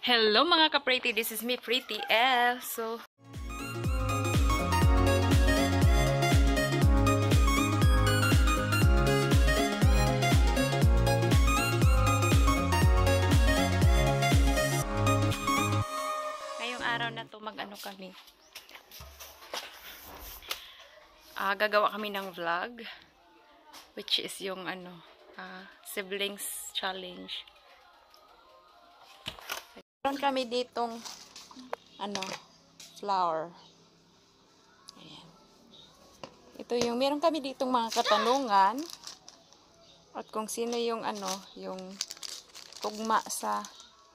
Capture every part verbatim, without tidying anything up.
Hello mga ka-pretty, this is me, Pretty L. So, ngayong araw na to mag-ano kami. Uh, gagawa kami ng vlog, which is yung ano, uh, siblings challenge. Meron kami ditong ano, flower. Ayan. Ito yung, meron kami ditong mga katanungan at kung sino yung ano, yung tugma sa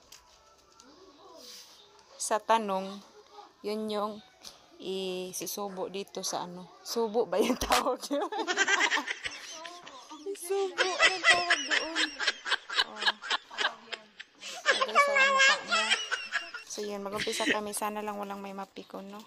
sa tanong, yun yung isusubo dito sa ano. Subo ba yung tawag yun? Subo ang tawag doon. Oh. Lagay sa mukha mo. So yun, mag-umpisa kami. Sana lang walang may mapikon, no?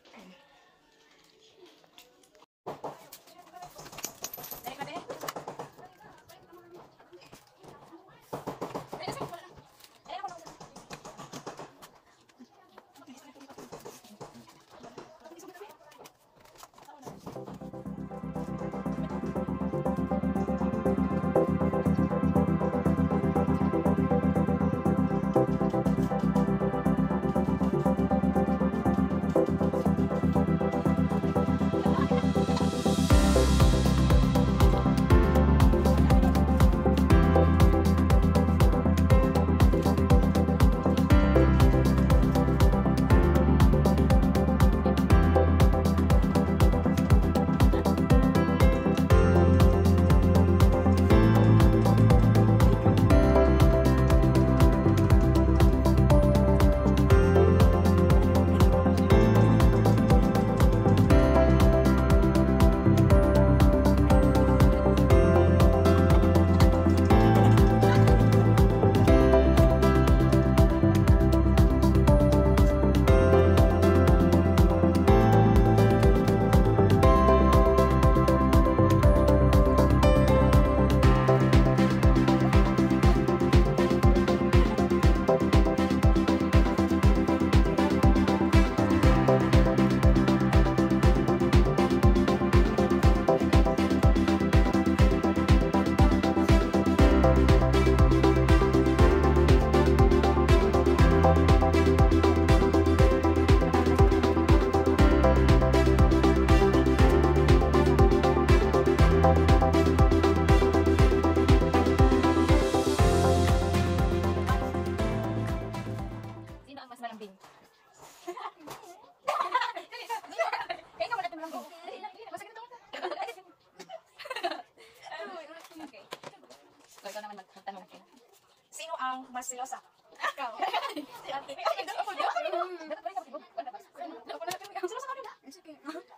Ikaw naman magtanong ko. Sino ang mas silosa? Ikaw. Si ate. Ay, ako. Dapat ba ikaw? Dapat ba ikaw? Dapat ba ikaw? Silosa ka rin. Sige.